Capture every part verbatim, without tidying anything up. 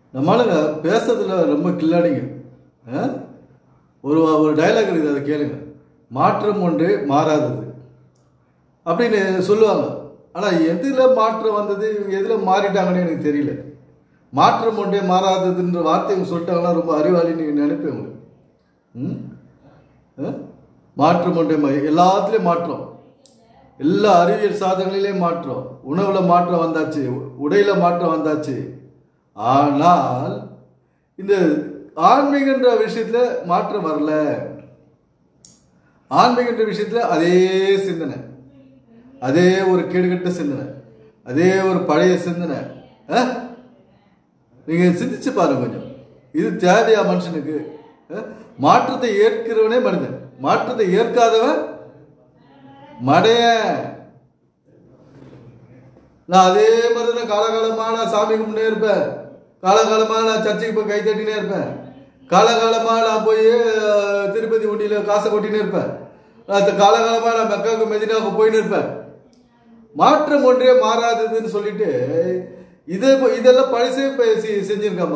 நம்மளுங்க பேசுறதுல ரொம்ப கில்லாடிங்க. ஒரு ஒரு டைலாக் இருக்குது, அதை கேளுங்க. மாற்றம் ஒன்று மாறாதது அப்படின்னு சொல்லுவாங்க. ஆனால் எதில் மாற்றம் வந்தது, இவங்க எதில் மாறிட்டாங்கன்னு எனக்கு தெரியல. மாற்றம் ஒன்றே மாறாததுன்ற வார்த்தை இவங்க சொல்லிட்டாங்கன்னா ரொம்ப அறிவாளின்னு நீங்கள் நினைப்பேன். ம் மாற்றம் ஒன்றே எல்லாத்துலேயும் மாற்றம், எல்லா அறிவியல் சாதனையிலையும் மாற்றம், உணவுல மாற்றம் வந்தாச்சு, உடையில மாற்றம் வந்தாச்சு. ஆனால் இந்த ஆன்மீகன்ற விஷயத்துல மாற்றம் வரல. ஆன்மீகன்ற விஷயத்துல அதே சிந்தனை, அதே ஒரு கேடுகட்ட சிந்தனை, அதே ஒரு பழைய சிந்தனை. நீங்க சிந்திச்சு பாருங்க கொஞ்சம். இது தேவையா மனுஷனுக்கு? மாற்றத்தை ஏற்கிறவனே மனிதன், மாற்றத்தை ஏற்காதவன் மடைய. நான் அதே மாதிரி தான் காலகாலமா நான் சாமி கும்பிட்டே இருப்பேன், காலகாலமா நான் சர்ச்சைக்கு போய் கை தட்டினே இருப்பேன், காலகாலமா நான் போய் திருப்பதி ஊட்டியில காசை கொட்டினே இருப்பேன், காலகாலமா நான் மெக்காவுக்கு மெதினாவுக்கு போயின்னு இருப்பேன். மாற்றம் ஒன்றே மாறாததுன்னு சொல்லிட்டு இதை இதெல்லாம் பழசே பேசி செஞ்சிருக்காம.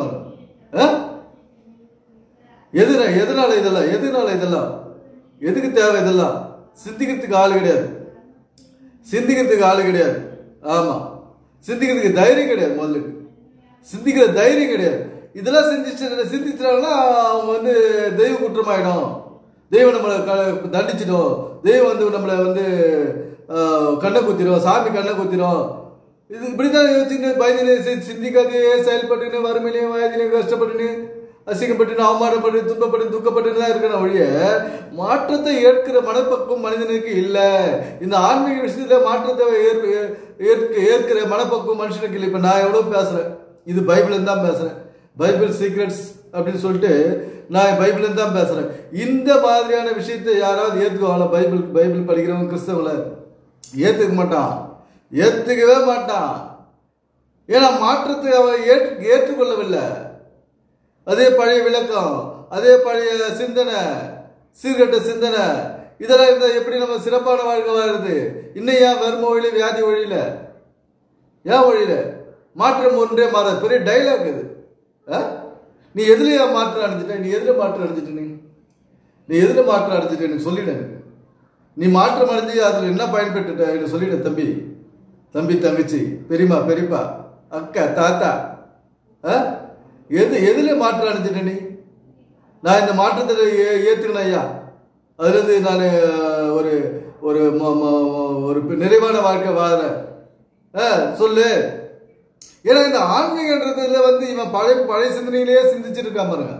எது எதனால இதெல்லாம் எதனால இதெல்லாம் எதுக்கு தேவை? இதெல்லாம் சிந்திக்கிறதுக்கு ஆளு கிடையாது, சிந்திக்கிறதுக்கு ஆளு கிடையாது. ஆமா, சிந்திக்கிறதுக்கு தைரியம் கிடையாது. முதல்ல சிந்திக்கிற தைரியம் கிடையாது. இதெல்லாம் சிந்திச்சு சிந்திச்சாங்கன்னா அவங்க வந்து தெய்வ குற்றமாயிடும், தெய்வம் நம்மளை தண்டிச்சிடும், தெய்வம் வந்து நம்மளை வந்து கண்ணை குத்திரும், சாமி கண்ணை குத்திரும். இது இப்படிதான் யோசிச்சுன்னு பயந்துன்னு சிந்திக்காதே செயல்பட்டுன்னு வறுமையிலையும் வயதிலையும் கஷ்டப்பட்டுன்னு அசிங்கப்பட்டு அவமானப்பட்டு துன்பப்பட்டு துக்கப்பட்டு தான் இருக்கணும் ஒழிய மாற்றத்தை ஏற்கிற மனப்பக்குவம் மனிதனுக்கு இல்லை. இந்த ஆன்மீக விஷயத்துல மாற்றத்தை ஏற்க ஏற்கிற மனப்பக்குவம் மனுஷனுக்கு இல்லை. இப்ப நான் எவ்வளவு பேசுறேன், இது பைபிள் தான் பேசுறேன், பைபிள் சீக்ரெட்ஸ் அப்படின்னு சொல்லிட்டு நான் பைபிள் தான் பேசுறேன். இந்த மாதிரியான விஷயத்தை யாராவது ஏத்துக்குவாங்களா? பைபிள் பைபிள் படிக்கிறவங்க கிறிஸ்தவங்களை ஏத்துக்க மாட்டான், ஏத்துக்கவே மாட்டான். ஏன்னா மாற்றத்தை அவன் ஏற்று ஏற்றுக்கொள்ளவில்லை. அதே பழைய விளக்கம், அதே பழைய சிந்தனை, சீர்கட்ட சிந்தனை, இதெல்லாம் இருந்தா எப்படி நம்ம சிறப்பான வாழ்க்கை வாழ்றது? இன்னும் ஏன் வறுமை வழியில, வியாதி வழியில, ஏன் வழியில மாற்றம் ஒன்றே மாற பெரிய டைலாக் இது. நீ எதுல மாற்றம் அடைஞ்சிட்ட? நீ எதுல மாற்றம் அடைஞ்சிட்ட? நீ நீ எதுல மாற்றம் அடைஞ்சிட்ட எனக்கு சொல்லிட. எனக்கு நீ மாற்றம் அடைஞ்சு அதுல என்ன பயன்பெற்றுட்ட எனக்கு சொல்லிட. தம்பி தம்பி தங்கச்சி, பெரியம்மா பெரியப்பா, அக்கா தாத்தா, எது எதுல மாற்றம் அடைஞ்சிட்ட நீ? நான் இந்த மாற்றத்தை ஏத்துக்கணும் ஐயா, அதுல இருந்து நான் ஒரு ஒரு ஒரு நிறைவான வாழ்க்கை வாழறேன் சொல்லு. ஏன்னா இந்த ஆன்மீகன்றதுல வந்து இவன் பழைய பழைய சிந்தனையிலேயே சிந்திச்சுட்டு இருக்கான் பாருங்க.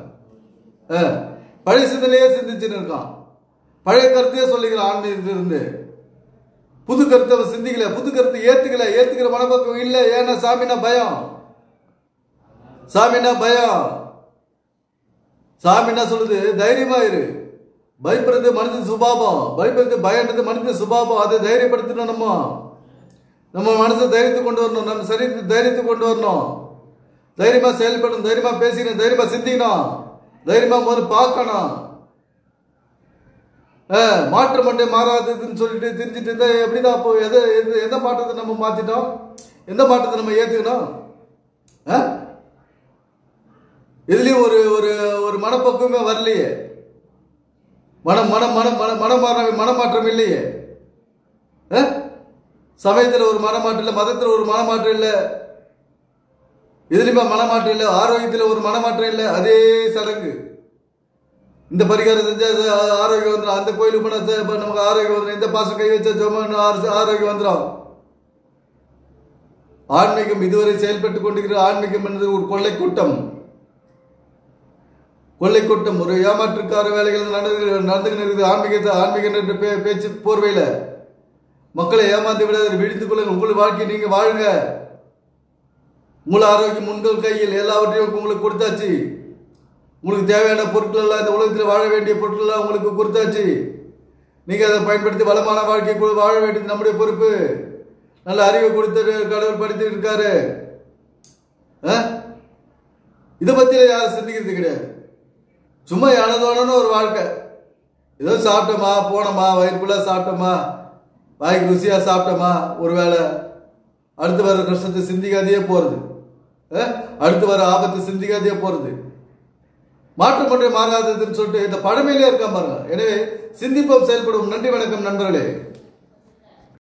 பழைய சிந்தனையே சிந்திச்சுட்டு இருக்கான், பழைய கருத்தையே சொல்லிக்கிறான். ஆன்மீகத்துல இருந்து புது கருத்தை அவன் சிந்திக்கல, புது கருத்தை ஏத்துக்கல, ஏத்துக்கிற மனப்பக்கம் இல்லை. ஏன்னா சாமினா பயம், சாமினா பயம். சாமி என்ன சொல்லுது? தைரியமா இரு. பயப்படுறது மனித சுபாவம், பயப்படுறது பயன்றது மனித சுபாவம். அதை தைரியப்படுத்தணும். நம்ம நம்ம மனசை தைரியத்தை கொண்டு வரணும், நம்ம சரீரத்தை தைரியத்தை கொண்டு வரணும், தைரியமா செயல்படணும், தைரியமா பேசிக்கணும், தைரியமா சிந்திக்கணும், தைரியமா முதல்ல பார்க்கணும். மாற்றம் மட்டும் மாறாததுன்னு சொல்லிட்டு தெரிஞ்சுட்டு இருந்தா எப்படிதான்? அப்போ எதை எந்த மாற்றத்தை நம்ம மாத்திட்டோம்? எந்த மாற்றத்தை நம்ம ஏத்துக்கணும்? இதுலயும் ஒரு ஒரு ஒரு மனப்பக்குவமே வரலையே, மனம் மனம் மனம் மன மனமாற்ற மனமாற்றம் இல்லையே. சமயத்தில் ஒரு மனமாற்றம் இல்லை, மதத்தில் ஒரு மனமாற்றம் இல்லை, இதுலயுமே மனமாற்றம் இல்லை, ஆரோக்கியத்தில் ஒரு மனமாற்றம் இல்லை. அதே சடங்கு, இந்த பரிகாரம் செஞ்சா ஆரோக்கியம் வந்துடும், அந்த கோயிலுக்கு போனா நமக்கு ஆரோக்கியம் வந்துடும், இந்த பாசம் கை வச்சா ஜோமன் ஆரோக்கியம் வந்துடும். ஆன்மீகம் இதுவரை செயல்பட்டு கொண்டிருக்கிற ஆன்மீகம் என்பது ஒரு கொள்ளை கூட்டம், கொள்ளை கூட்டம், ஒரு ஏமாற்றுக்கார வேலைகள் நடந்து நடந்துகிட்டு இருக்குது. ஆன்மீகத்தை ஆன்மீக பேச்சு போர்வையில மக்களை ஏமாந்து விட விழித்துக் கொள்ளுங்கள். உங்கள் வாழ்க்கை நீங்க வாழுங்க, உங்கள் ஆரோக்கியம் உங்கள் கையில், எல்லாவற்றையும் உங்களுக்கு கொடுத்தாச்சு. உங்களுக்கு தேவையான பொருட்கள் எல்லாம் இந்த உலகத்தில் வாழ வேண்டிய பொருட்கள் எல்லாம் உங்களுக்கு கொடுத்தாச்சு. நீங்க அதை பயன்படுத்தி வளமான வாழ்க்கை வாழ வேண்டியது நம்முடைய பொறுப்பு. நல்ல அறிவை கொடுத்து கடவுள் படித்து இருக்காரு. இதை பத்தியில யாரும் சிந்திக்கிறது கிடையாது. சும்மா எனதோடன்னு ஒரு வாழ்க்கை, ஏதோ சாப்பிட்டோமா போனோமா, வயிற்றுக்குள்ள சாப்பிட்டோமா, வாய்க்கு ருசியா சாப்பிட்டோமா, ஒரு வேளை அடுத்து வர கஷ்டத்தை சிந்திக்காதையே போறது. அடுத்து வர ஆபத்து சிந்திக்காதே போறது. மாற்றம் ஒன்றே மாறாததுன்னு சொல்லிட்டு இந்த பழமையிலே இருக்காம பாருங்க. எனவே சிந்திப்போம், செயல்படுவோம். நன்றி, வணக்கம் நண்பர்களே.